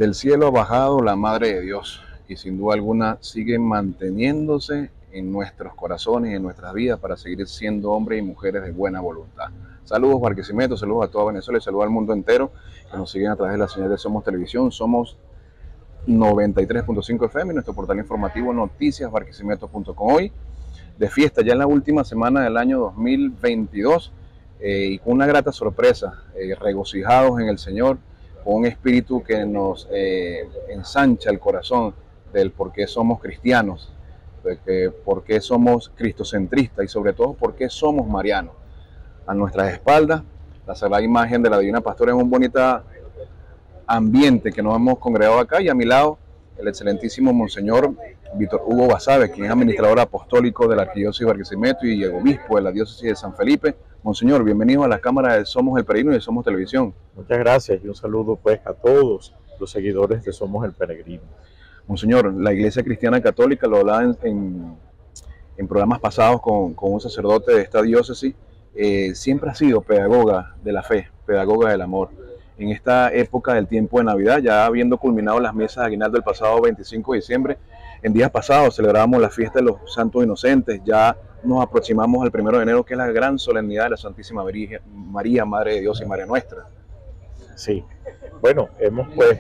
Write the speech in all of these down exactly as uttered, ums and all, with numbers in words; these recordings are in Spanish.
Del cielo ha bajado la Madre de Dios y sin duda alguna sigue manteniéndose en nuestros corazones y en nuestras vidas para seguir siendo hombres y mujeres de buena voluntad. Saludos Barquisimeto, saludos a toda Venezuela y saludos al mundo entero que nos siguen a través de la señal de Somos Televisión. Somos noventa y tres punto cinco F M y nuestro portal informativo noticias barquisimeto punto com. Hoy de fiesta ya en la última semana del año dos mil veintidós eh, y con una grata sorpresa, eh, regocijados en el Señor, con un espíritu que nos eh, ensancha el corazón del por qué somos cristianos, de que por qué somos cristocentristas y sobre todo por qué somos marianos. A nuestras espaldas, la sagrada imagen de la Divina Pastora en un bonito ambiente que nos hemos congregado acá, y a mi lado el excelentísimo Monseñor Víctor Hugo Basabe, quien es administrador apostólico de la Arquidiócesis de Barquisimeto y el obispo de la Diócesis de San Felipe. Monseñor, bienvenido a la cámara de Somos el Peregrino y de Somos Televisión. Muchas gracias y un saludo pues a todos los seguidores de Somos el Peregrino. Monseñor, la Iglesia Cristiana Católica, lo hablaba en, en, en programas pasados con, con un sacerdote de esta diócesis, eh, siempre ha sido pedagoga de la fe, pedagoga del amor. En esta época del tiempo de Navidad, ya habiendo culminado las mesas de aguinaldo el pasado veinticinco de diciembre, en días pasados celebrábamos la fiesta de los Santos Inocentes, ya nos aproximamos al primero de enero, que es la gran solemnidad de la Santísima María, María Madre de Dios y María Nuestra. Sí, bueno, hemos pues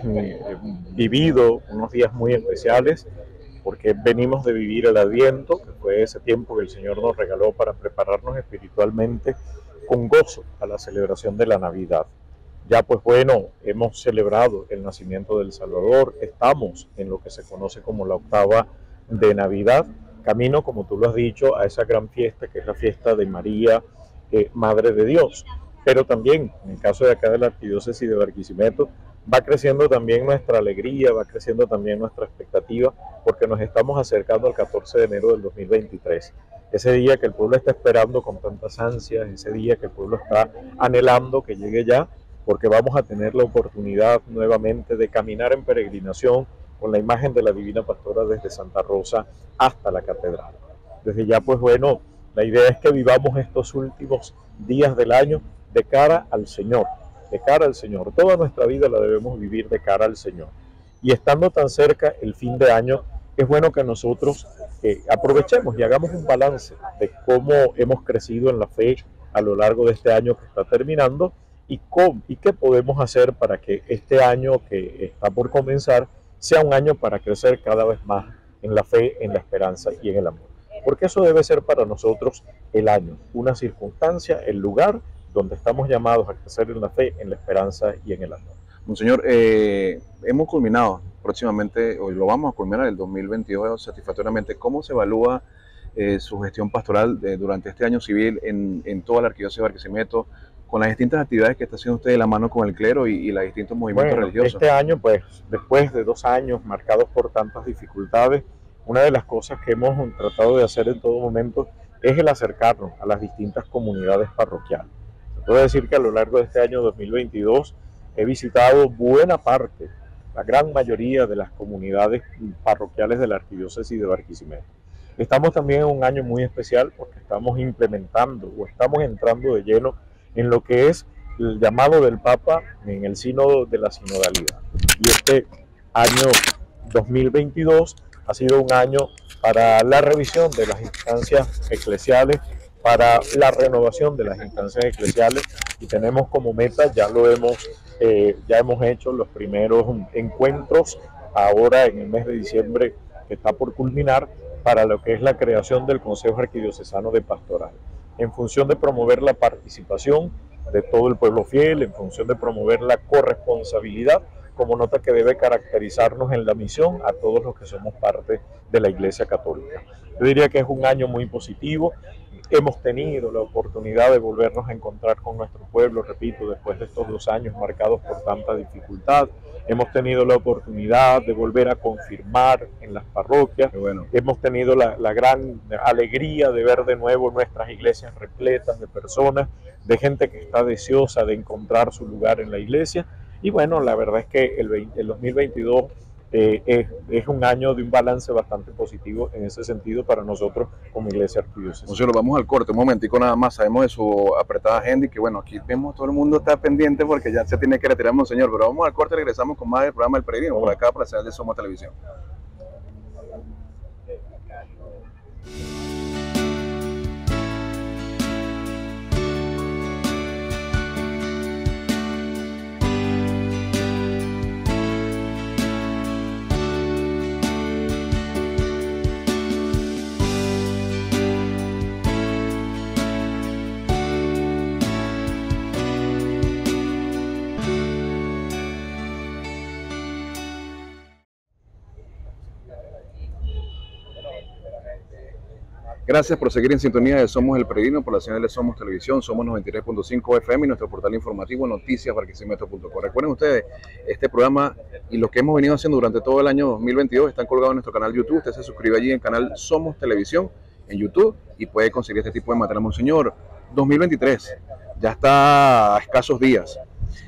vivido unos días muy especiales porque venimos de vivir el Adviento, que fue ese tiempo que el Señor nos regaló para prepararnos espiritualmente con gozo a la celebración de la Navidad. Ya pues bueno, hemos celebrado el nacimiento del Salvador, estamos en lo que se conoce como la octava de Navidad, camino, como tú lo has dicho, a esa gran fiesta que es la fiesta de María, eh, Madre de Dios. Pero también, en el caso de acá de la Arquidiócesis de Barquisimeto, va creciendo también nuestra alegría, va creciendo también nuestra expectativa, porque nos estamos acercando al catorce de enero del dos mil veintitrés. Ese día que el pueblo está esperando con tantas ansias, ese día que el pueblo está anhelando que llegue ya, porque vamos a tener la oportunidad nuevamente de caminar en peregrinación con la imagen de la Divina Pastora desde Santa Rosa hasta la catedral. Desde ya, pues bueno, la idea es que vivamos estos últimos días del año de cara al Señor, de cara al Señor. Toda nuestra vida la debemos vivir de cara al Señor. Y estando tan cerca el fin de año, es bueno que nosotros eh, aprovechemos y hagamos un balance de cómo hemos crecido en la fe a lo largo de este año que está terminando, y, cómo, y qué podemos hacer para que este año que está por comenzar sea un año para crecer cada vez más en la fe, en la esperanza y en el amor. Porque eso debe ser para nosotros el año, una circunstancia, el lugar donde estamos llamados a crecer en la fe, en la esperanza y en el amor. Monseñor, eh, hemos culminado próximamente, hoy lo vamos a culminar el dos mil veintidós satisfactoriamente. ¿Cómo se evalúa eh, su gestión pastoral de, durante este año civil en, en toda la Arquidiócesis de Barquisimeto, con las distintas actividades que está haciendo usted de la mano con el clero y, y los distintos movimientos bueno, religiosos? Este año, pues, después de dos años marcados por tantas dificultades, una de las cosas que hemos tratado de hacer en todo momento es el acercarnos a las distintas comunidades parroquiales. Puedo decir que a lo largo de este año dos mil veintidós he visitado buena parte, la gran mayoría de las comunidades parroquiales de la Arquidiócesis de Barquisimeto. Estamos también en un año muy especial porque estamos implementando o estamos entrando de lleno en lo que es el llamado del Papa en el sínodo de la sinodalidad. Y este año dos mil veintidós ha sido un año para la revisión de las instancias eclesiales, para la renovación de las instancias eclesiales, y tenemos como meta, ya lo hemos, eh, ya hemos hecho los primeros encuentros ahora en el mes de diciembre que está por culminar, para lo que es la creación del Consejo Arquidiocesano de Pastoral, en función de promover la participación de todo el pueblo fiel, en función de promover la corresponsabilidad, como nota que debe caracterizarnos en la misión a todos los que somos parte de la Iglesia Católica. Yo diría que es un año muy positivo. Hemos tenido la oportunidad de volvernos a encontrar con nuestro pueblo, repito, después de estos dos años marcados por tanta dificultad. Hemos tenido la oportunidad de volver a confirmar en las parroquias. Bueno. Hemos tenido la, la gran alegría de ver de nuevo nuestras iglesias repletas de personas, de gente que está deseosa de encontrar su lugar en la iglesia. Y bueno, la verdad es que el, veinte, el dos mil veintidós eh, es, es un año de un balance bastante positivo en ese sentido para nosotros como Iglesia Arquidiocesana. Monseñor, vamos al corte, un momentico nada más, sabemos de su apretada agenda y que bueno, aquí vemos todo el mundo está pendiente porque ya se tiene que retirar Monseñor, pero vamos al corte y regresamos con más del programa El Peregrino, por acá para hacer de Somos Televisión. Gracias por seguir en sintonía de Somos El Peregrino por la señal de Somos Televisión, Somos noventa y tres punto cinco F M y nuestro portal informativo noticias barquisimeto punto com. Recuerden ustedes, este programa y lo que hemos venido haciendo durante todo el año dos mil veintidós están colgados en nuestro canal YouTube. Usted se suscribe allí en el canal Somos Televisión en YouTube y puede conseguir este tipo de material. Monseñor, dos mil veintitrés ya está a escasos días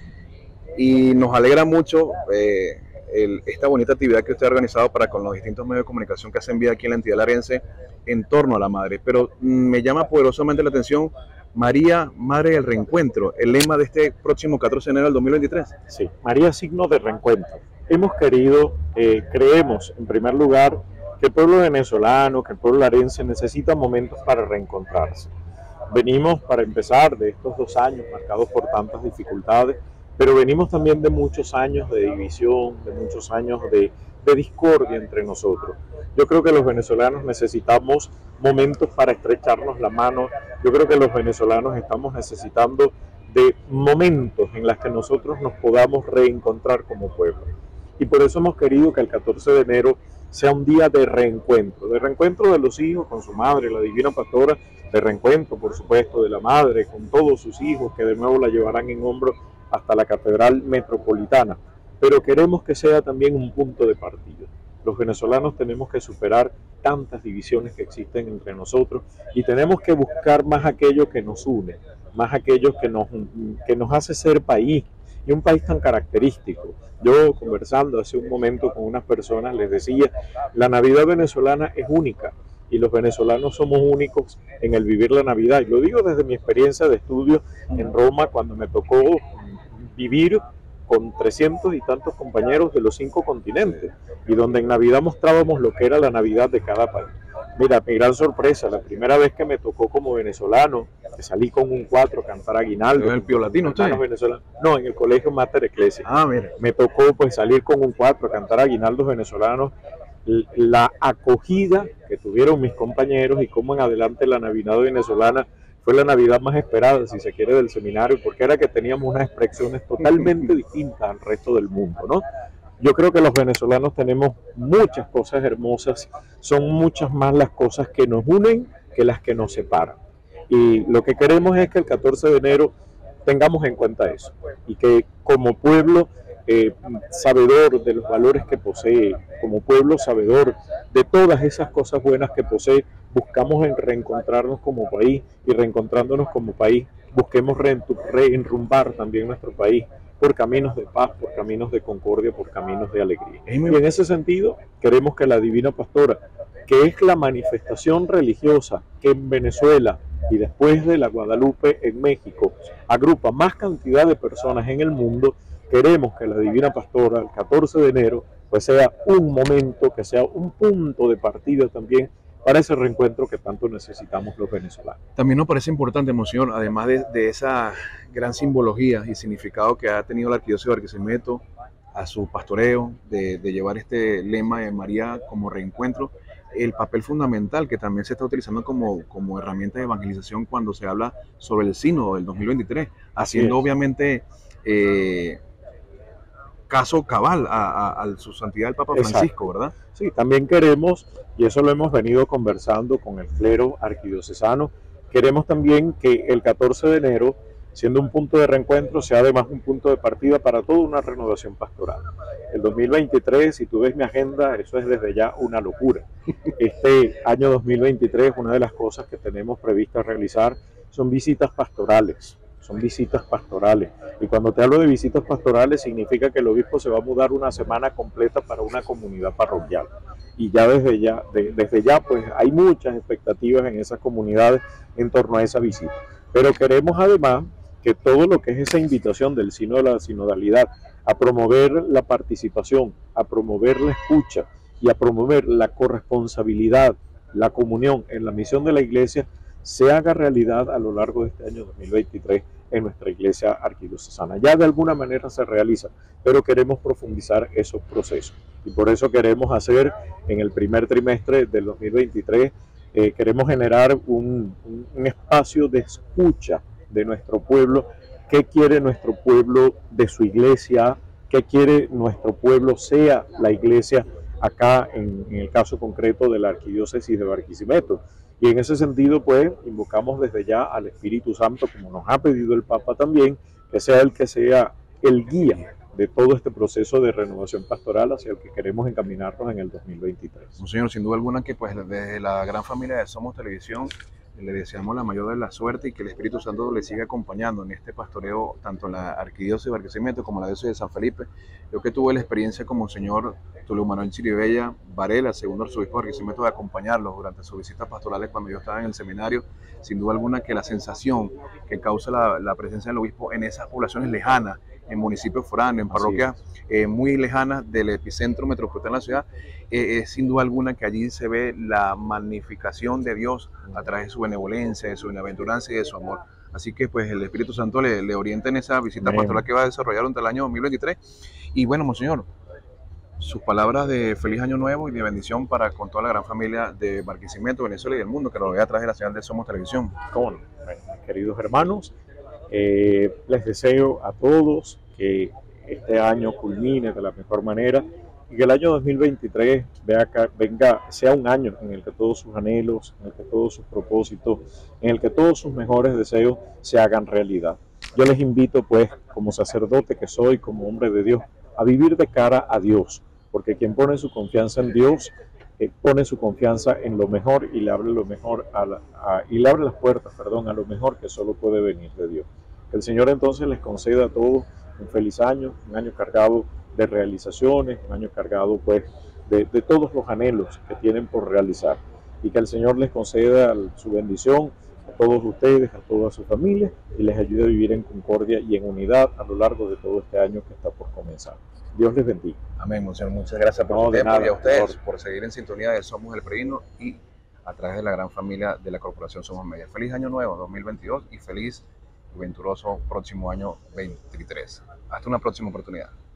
y nos alegra mucho eh, el, esta bonita actividad que usted ha organizado para con los distintos medios de comunicación que hacen vida aquí en la entidad larense en torno a la madre, pero me llama poderosamente la atención María, Madre del Reencuentro, el lema de este próximo catorce de enero del dos mil veintitrés. Sí, María, signo de reencuentro. Hemos querido, eh, creemos en primer lugar que el pueblo venezolano, que el pueblo larense necesita momentos para reencontrarse. Venimos, para empezar, de estos dos años marcados por tantas dificultades, pero venimos también de muchos años de división, de muchos años de, de discordia entre nosotros. Yo creo que los venezolanos necesitamos momentos para estrecharnos la mano. Yo creo que los venezolanos estamos necesitando de momentos en los que nosotros nos podamos reencontrar como pueblo. Y por eso hemos querido que el catorce de enero sea un día de reencuentro, de reencuentro de los hijos con su madre, la Divina Pastora, de reencuentro, por supuesto, de la madre con todos sus hijos, que de nuevo la llevarán en hombros hasta la Catedral Metropolitana. Pero queremos que sea también un punto de partida. Los venezolanos tenemos que superar tantas divisiones que existen entre nosotros y tenemos que buscar más aquello que nos une, más aquello que nos, que nos hace ser país, y un país tan característico. Yo, conversando hace un momento con unas personas, les decía, la Navidad venezolana es única y los venezolanos somos únicos en el vivir la Navidad. Y lo digo desde mi experiencia de estudio en Roma, cuando me tocó vivir con trescientos y tantos compañeros de los cinco continentes, y donde en Navidad mostrábamos lo que era la Navidad de cada país. Mira, mi gran sorpresa, la primera vez que me tocó como venezolano, que salí con un cuatro a cantar aguinaldo. ¿En el Pío Latino usted? No, en el Colegio Mater Ecclesia. Ah, mira. Me tocó pues salir con un cuatro a cantar aguinaldos venezolanos, la acogida que tuvieron mis compañeros y cómo en adelante la Navidad venezolana fue la Navidad más esperada, si se quiere, del seminario, porque era que teníamos unas expresiones totalmente distintas al resto del mundo, ¿no? Yo creo que los venezolanos tenemos muchas cosas hermosas, son muchas más las cosas que nos unen que las que nos separan. Y lo que queremos es que el catorce de enero tengamos en cuenta eso, y que como pueblo eh, sabedor de los valores que posee, como pueblo sabedor de todas esas cosas buenas que posee, buscamos en reencontrarnos como país, y reencontrándonos como país, busquemos reenrumbar también nuestro país por caminos de paz, por caminos de concordia, por caminos de alegría. Y en ese sentido, queremos que la Divina Pastora, que es la manifestación religiosa que en Venezuela y después de la Guadalupe en México agrupa más cantidad de personas en el mundo, queremos que la Divina Pastora, el catorce de enero, pues sea un momento, que sea un punto de partida también para ese reencuentro que tanto necesitamos los venezolanos. También nos parece importante, Monseñor, además de, de esa gran simbología y significado que ha tenido la Arquidiócesis de Barquisimeto a su pastoreo, de, de llevar este lema de María como reencuentro, el papel fundamental que también se está utilizando como, como herramienta de evangelización cuando se habla sobre el sínodo del dos mil veintitrés, haciendo sí. obviamente eh, caso cabal a, a, a su santidad el Papa Francisco, Exacto. ¿verdad? Sí, también queremos, y eso lo hemos venido conversando con el clero arquidiocesano, queremos también que el catorce de enero, siendo un punto de reencuentro, sea además un punto de partida para toda una renovación pastoral. El dos mil veintitrés, si tú ves mi agenda, eso es desde ya una locura. Este año dos mil veintitrés, una de las cosas que tenemos previstas realizar son visitas pastorales son visitas pastorales. Y cuando te hablo de visitas pastorales significa que el obispo se va a mudar una semana completa para una comunidad parroquial. Y ya desde ya, de, desde ya pues hay muchas expectativas en esas comunidades en torno a esa visita. Pero queremos además que todo lo que es esa invitación del sínodo de la sinodalidad a promover la participación, a promover la escucha y a promover la corresponsabilidad, la comunión en la misión de la Iglesia, se haga realidad a lo largo de este año dos mil veintitrés en nuestra Iglesia arquidiocesana. Ya de alguna manera se realiza, pero queremos profundizar esos procesos. Y por eso queremos hacer en el primer trimestre del dos mil veintitrés, eh, queremos generar un, un, un espacio de escucha de nuestro pueblo, qué quiere nuestro pueblo de su iglesia, qué quiere nuestro pueblo sea la iglesia acá en, en el caso concreto de la arquidiócesis de Barquisimeto. Y en ese sentido, pues, invocamos desde ya al Espíritu Santo, como nos ha pedido el Papa también, que sea el que sea el guía de todo este proceso de renovación pastoral hacia el que queremos encaminarnos en el dos mil veintitrés. Monseñor, sin duda alguna que pues desde la gran familia de Somos Televisión le deseamos la mayor de la suerte y que el Espíritu Santo le siga acompañando en este pastoreo, tanto en la arquidiócesis de Barquisimeto como en la diócesis de San Felipe. Yo que tuve la experiencia como Monseñor Tulio Manuel Chiribella Varela, segundo arzobispo de Barquisimeto, de acompañarlos durante sus visitas pastorales cuando yo estaba en el seminario. Sin duda alguna que la sensación que causa la, la presencia del obispo en esas poblaciones lejanas, en municipios foráneos, en parroquias eh, muy lejanas del epicentro metropolitano de la ciudad, eh, es sin duda alguna que allí se ve la magnificación de Dios a través de su benevolencia, de su bienaventuranza y de su amor. Así que pues el Espíritu Santo le, le orienta en esa visita Amén. pastoral que va a desarrollar durante el año dos mil veintitrés. Y bueno, Monseñor, sus palabras de feliz año nuevo y de bendición para con toda la gran familia de Barquisimeto, Venezuela y del mundo, que lo ve a través de la señal de Somos Televisión. ¿Cómo no? Bueno, queridos hermanos, eh, les deseo a todos que este año culmine de la mejor manera y que el año dos mil veintitrés vea, venga, sea un año en el que todos sus anhelos, en el que todos sus propósitos, en el que todos sus mejores deseos se hagan realidad. Yo les invito, pues, como sacerdote que soy, como hombre de Dios, a vivir de cara a Dios, porque quien pone su confianza en Dios, eh, pone su confianza en lo mejor y le abre lo mejor a la, a, y le abre las puertas, perdón, a lo mejor que solo puede venir de Dios. Que el Señor entonces les conceda a todos un feliz año, un año cargado de realizaciones, un año cargado pues de, de todos los anhelos que tienen por realizar, y que el Señor les conceda su bendición a todos ustedes, a toda su familia, y les ayude a vivir en concordia y en unidad a lo largo de todo este año que está por comenzar. Dios les bendiga. Amén, Monseñor. Muchas gracias por no, su tiempo nada, y a ustedes por... por seguir en sintonía de Somos el Peregrino y a través de la gran familia de la Corporación Somos Media. Feliz año nuevo dos mil veintidós y feliz y venturoso próximo año veintitrés. Hasta una próxima oportunidad.